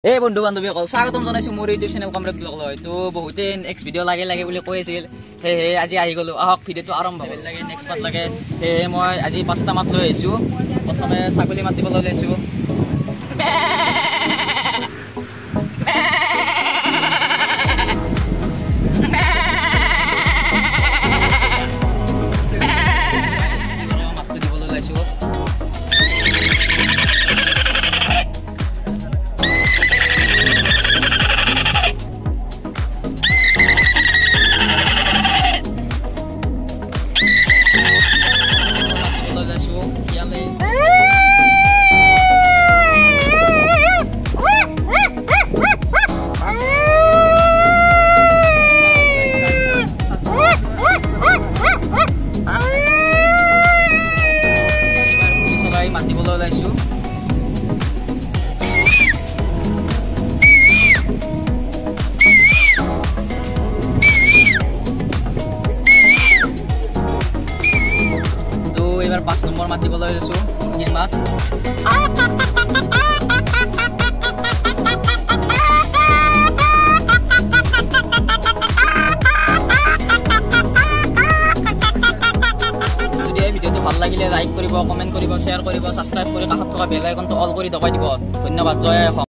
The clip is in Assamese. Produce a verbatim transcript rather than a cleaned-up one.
এই বন্ধু বান্ধৱীসকল স্বাগতম জনাইছো মোৰ ইউটিউব চেনেল কমৰেড ব্লগলৈ। তো বহুতে নেক্সট ভিডিঅ' লাগে লাগে বুলি কৈ আছিল, সেয়ে আজি আহি গ'লো। আহক ভিডিঅ'টো আৰম্ভ কৰিব লাগে, নেক্সট পাৰ্ট লাগে। সেয়ে মই আজি পাঁচটা মাত লৈ আহিছোঁ। প্ৰথমে ছাগলী মাতিবলৈ ওলাইছোঁ। মাতটো দিবলৈ ওলাইছোঁ। মাতিবলৈ ওলাইছোঁ। তো এইবাৰ পাঁচ নম্বৰ মাতিবলৈ ওলাইছোঁ। মুৰ্গীৰ মাত ভিডিঅ'টো ভাল লাগিলে লাইক কৰিব, কমেণ্ট কৰিব, শ্বেয়াৰ কৰিব, ছাবস্ক্ৰাইব কৰি কাষত থকা বেল আইকনটো অল কৰি দবাই দিব। ধন্যবাদ। জয় অসম।